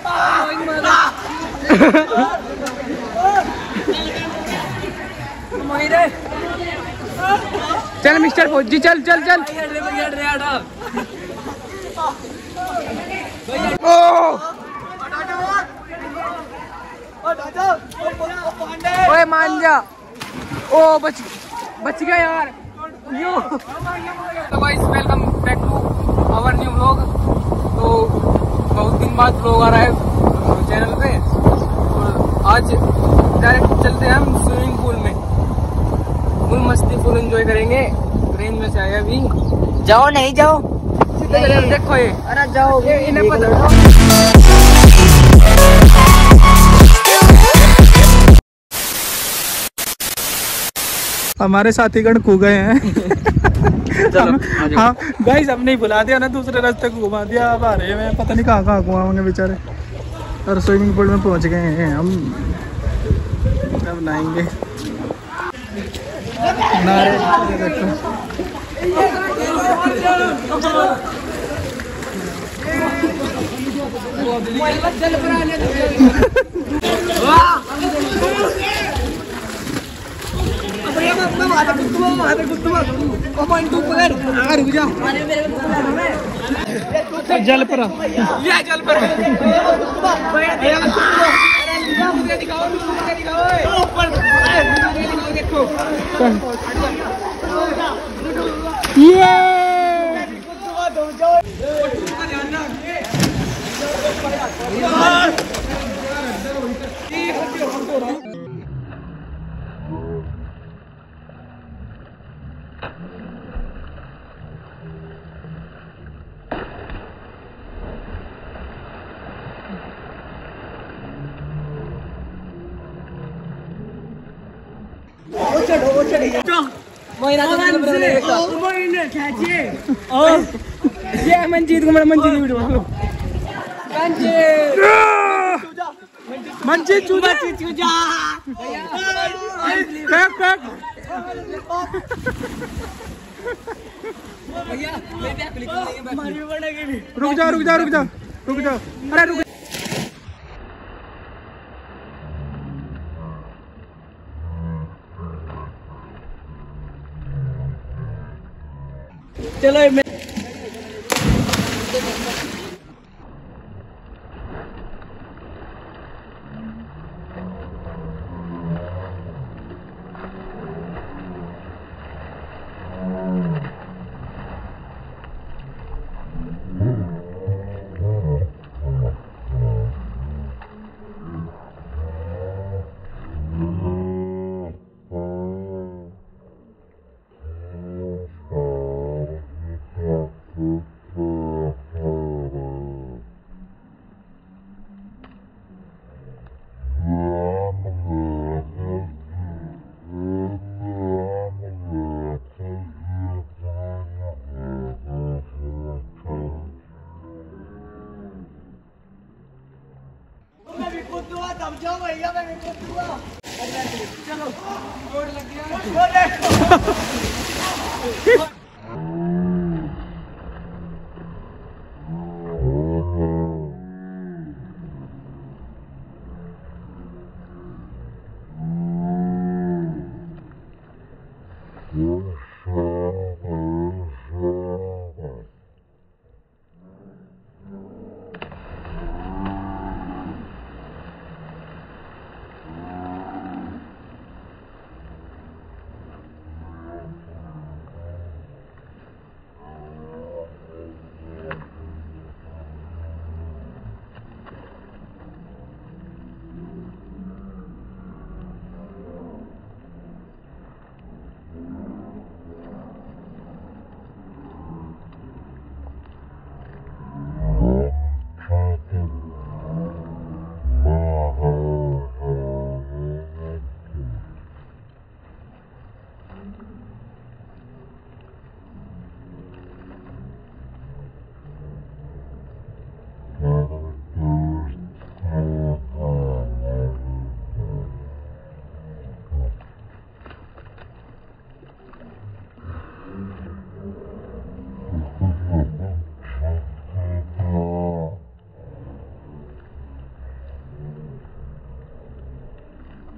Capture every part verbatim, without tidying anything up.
चल मिस्टर फौजी चल चल चल। ओए मान जा। ओ बच बच गया यार। यो तो guys welcome back to our new vlog. तो बहुत दिन बाद व्लॉग आ रहा है चैनल पे और आज डायरेक्ट चलते हैं हम स्विमिंग पूल में। फुल मस्ती फुल एंजॉय करेंगे। रेंज में से आया अभी। जाओ नहीं जाओ नहीं। देखो ये अरे जाओ ये इन्हें पता। हमारे साथीगण खो गए हैं। हाँ गाइस हमने बुला दिया ना, दूसरे रास्ते को घुमा दिया। अब आ रहे हैं पता नहीं कहाँ कहाँ घुमाएंगे बेचारे। और स्विमिंग पूल में पहुंच गए हैं हम। अब नहाएंगे। नारे देखो जल पर ये जल पर देखो ये ये मंजीत को मेरा मंजीत वीडियो मंजीत चूजा चूजा पैक पैक रुक जा रुक जा रुक जा रुक जा अरे रुक। चलो मैं चलो रोड लग गया।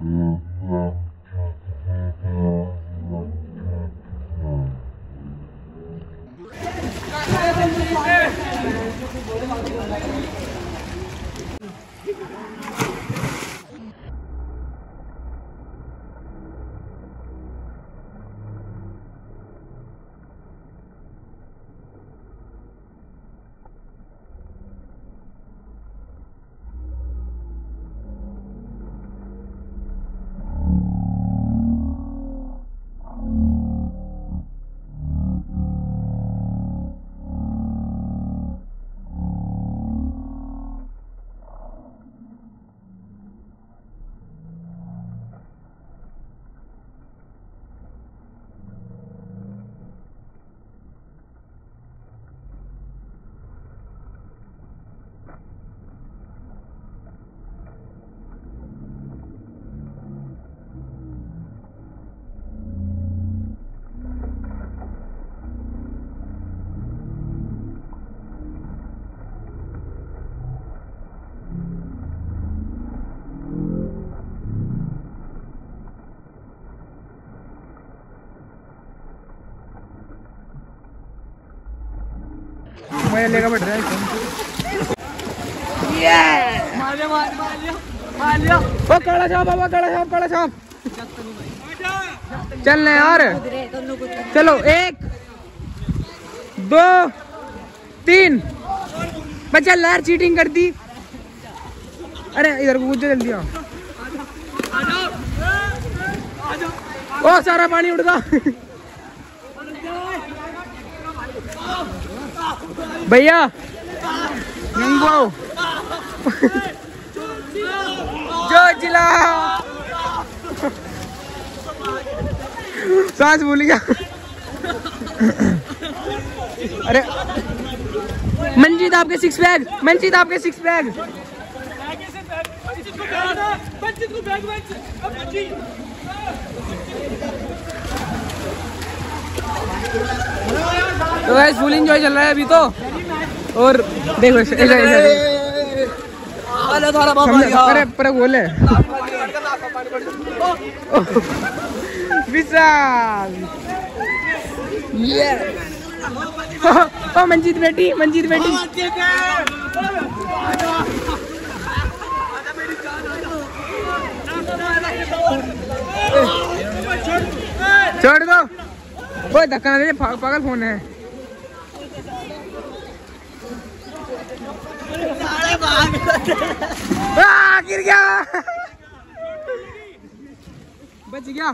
मैं लेगा बैठ रहा है मार लिया मार मार लिया मार लिया ओ काला सांप बाबा काला सांप काला सांप चलना यार चलो एक दो तीन मैं चल यार चीटिंग कर दी अरे इधर को कूद जल्दी आओ ओ सारा पानी उड़ गया भैया जो जिला सांस भूल गया अरे मंजीत आपके सिक्स पैक मंजीत आपके सिक्स पैक तो गाइस फुल एंजॉय चल रहा है अभी तो और देखो ऐसा ऐसा अरे पर बोले विशाल ये ओ मंजीत बेटी मंजीत बेटी छोड़ दो वो धक्का ना दे पागल फोन है गिर गया बच गया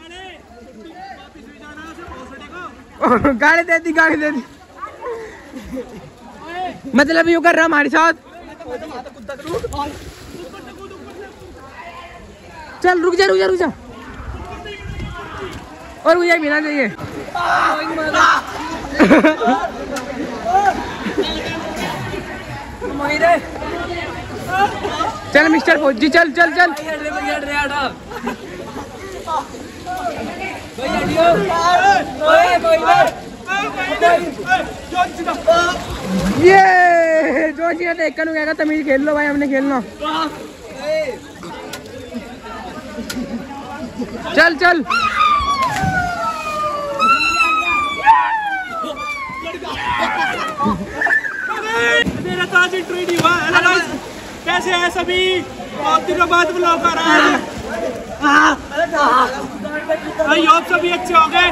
गाड़ी दे दी गाड़ी दे दी मतलब यू कर रहा हमारे साथ चल रुक जा रुक जा रुक जा और मुझे बिना चाहिए चल मिस्टर फौजी चल चल चल ये जो जी देख कर कहेगा तमीज खेल लो भाई हमने खेलना चल चल मेरा तो आज इंट्रो नहीं हुआ। हेलो गाइस, कैसे हैं सभी? बहुत दिनों बाद व्लॉग आ रहा है। आई होप सभी अच्छे हो गए।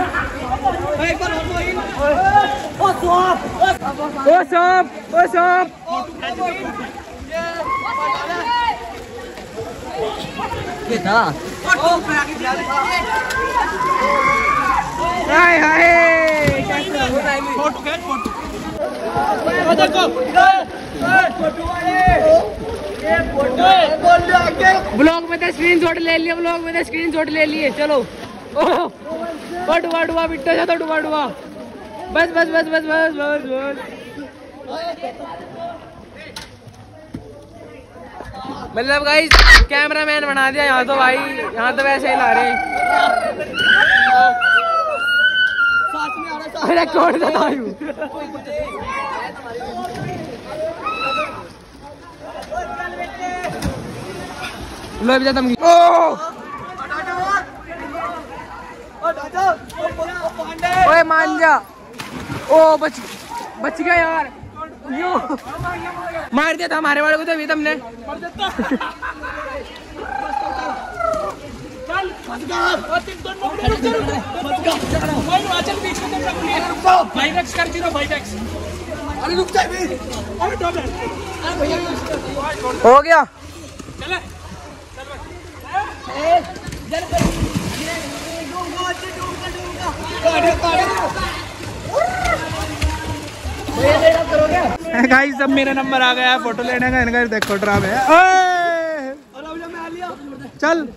ओ सांप ओ सांप ये था हाय हाय फोटो खींच फोटो ब्लॉग में तो स्क्रीन शॉट ले लिया ब्लॉग में तो स्क्रीन शॉट ले लिए चलो ओह डुबा डुबा बिट्टा जा तो डुबा डुबा बस बस बस बस बस बस बस मतलब गाइस कैमरामैन बना दिया यहाँ तो भाई यहाँ तो वैसे ही ला रहे हैं अरे कौन सा था यू लो अभी तुम ओ ओए मान जा। ओ बच बच गया यार। यो मार दिया था हमारे वाले को तो अभी तुमने। हो गया। गाइस अब मेरा नंबर आ गया है फोटो लेने का। इनका देखो ड्रामे है। चल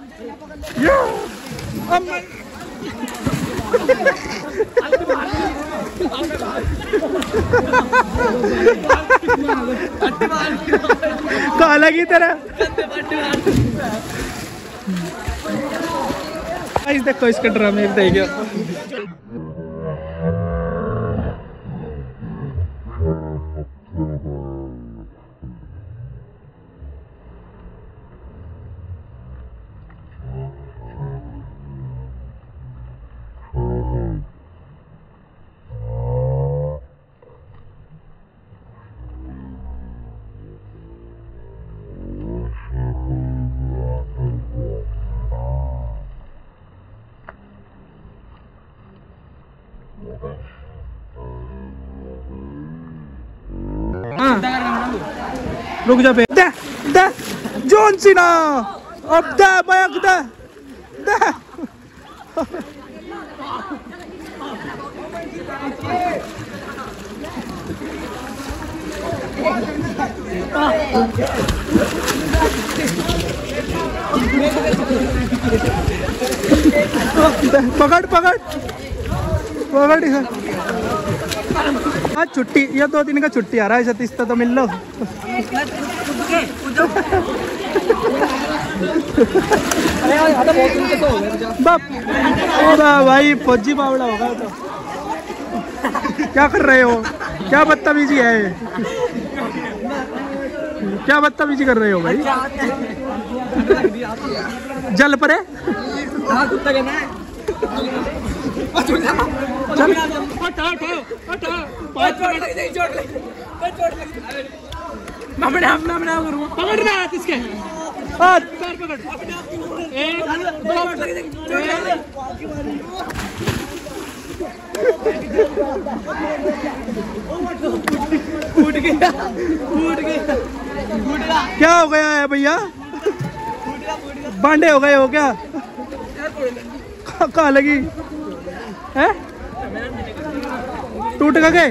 काला की तरह। गाइस देखो इसका ड्रामे देखिए। रुक जा बे। दे दे जॉन सीना। अब दे बैग दे दे। पकड़ पकड़ पकड़। आज छुट्टी ये दो दिन का छुट्टी आ रहा है। सतीश तो मिल लो। भाई फौजी बावड़ा होगा तो। क्या कर रहे हो? क्या बदतमीजी है? क्या बदतमीजी कर रहे हो भाई? जल परे पकड़ना इसके पकड़। फूट गया फूट गया। क्या हो गया है भैया? बांडे हो गए हो क्या? कहाँ लगी है? टूट गए।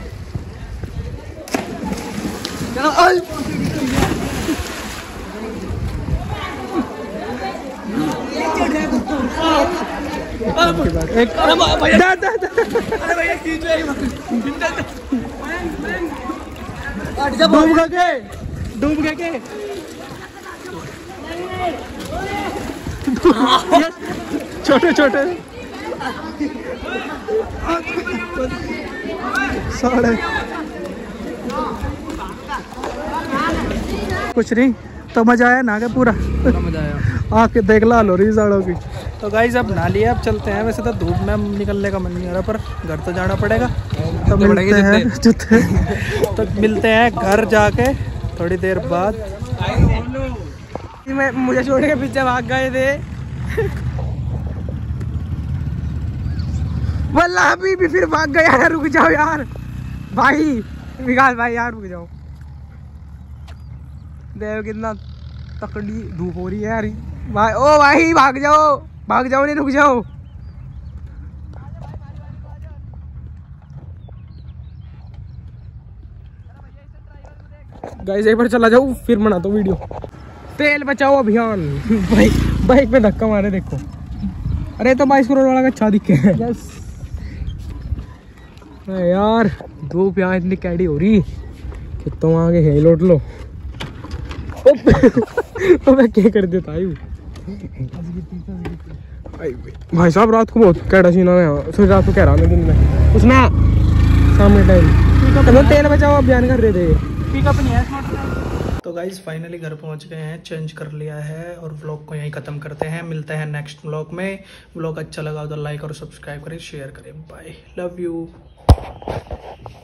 एक डूब गए डूब गए। छोटे छोटे साढ़े कुछ नहीं तो मजा आया ना के पूरा मजा आया। आके देख ला लो रही साड़ों की। तो गाइस अब नहा लिया। अब चलते हैं। वैसे तो धूप में निकलने का मन नहीं हो रहा पर घर तो जाना पड़ेगा। तो मिलते हैं तो मिलते हैं घर जाके थोड़ी देर बाद। मैं मुझे छोड़ के पीछे भाग गए थे। वल्लाह अभी भी फिर भाग गया यार। रुक जाओ यार भाई विकास भाई यार रुक जाओ। देखो कितना तकड़ी धूप हो रही है यार भाई। ओ भाई भाग जाओ भाग जाओ नहीं रुक जाओ। गाइस एक बार चला जाओ फिर बना दो वीडियो। तेल बचाओ अभियान। बाइक बाइक पे धक्का मारे देखो। अरे तो बाईस करोड़ वाला का अच्छा दिखे है यार। धूप यहाँ इतनी कैडी हो रही कि तुम आगे है लौट लो। तो मैं क्या कर देता हूँ भाई साहब। रात को बहुत कैडा सीना है। फिर रात को कह रहा मैं दिन में उसना शाम के टाइम तो तेल बचाओ अभियान कर रहे थे। पिकअप नहीं है। तो गाइज फाइनली घर पहुंच गए हैं, चेंज कर लिया है और व्लॉग को यहीं ख़त्म करते हैं। मिलते हैं नेक्स्ट व्लॉग में। व्लॉग अच्छा लगा तो लाइक और सब्सक्राइब करें, शेयर करें। Bye, love you.